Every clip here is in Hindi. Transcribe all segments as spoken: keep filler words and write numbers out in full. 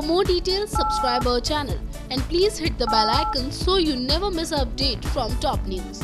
For more details, subscribe our channel and please hit the bell icon so you never miss an update from top news.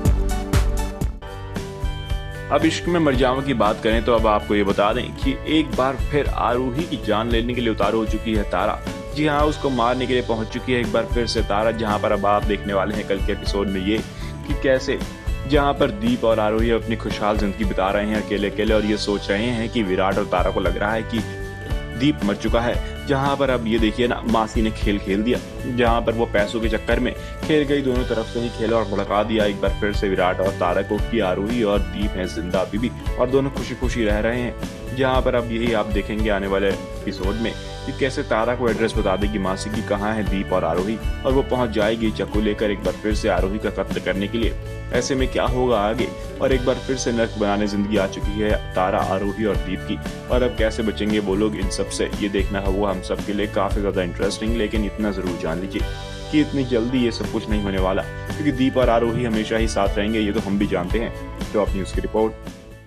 अब इश्क में मर जाऊं की बात करें तो अब आपको ये बता दें कि एक बार फिर आरोही की जान लेने के लिए उतारू हो चुकी है तारा। जी हाँ, उसको मारने के लिए पहुंच चुकी है एक बार फिर से तारा। जहां पर अब आप देखने वाले हैं कल के एपिसोड में ये कि कैसे जहां पर दीप और आरोही अपनी खुशहाल जिंदगी बिता रहे हैं अकेले अकेले और ये सोच रहे हैं कि विराट और तारा को लग रहा है कि दीप मर चुका है। जहां पर अब ये देखिए ना, मासी ने खेल खेल दिया, जहां पर वो पैसों के चक्कर में खेल गई, दोनों तरफ से ही खेला और भड़का दिया एक बार फिर से विराट और तारा को कि आरोही और दीप हैं जिंदा अभी भी और दोनों खुशी खुशी रह रहे हैं। जहां पर अब यही आप देखेंगे आने वाले एपिसोड में कि कैसे तारा को एड्रेस बता देगी मासी की कहाँ है दीप और आरोही और वो पहुंच जाएगी चाकू लेकर एक बार फिर से आरोही का कत्ल करने के लिए। ऐसे में क्या होगा आगे, और एक बार फिर से नर्क बनाने जिंदगी आ चुकी है तारा, आरोही और दीप की, और अब कैसे बचेंगे वो लोग इन सब से, ये देखना होगा हम सब के लिए काफी ज्यादा इंटरेस्टिंग। लेकिन इतना जरूर जान लीजिए कि इतनी जल्दी ये सब कुछ नहीं होने वाला, क्योंकि दीप और आरोही हमेशा ही साथ रहेंगे, ये तो हम भी जानते हैं। टॉप न्यूज़ की रिपोर्ट।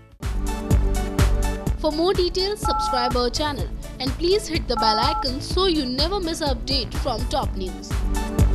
For more details, subscribe our channel and please hit the bell icon so you never miss an update from top news.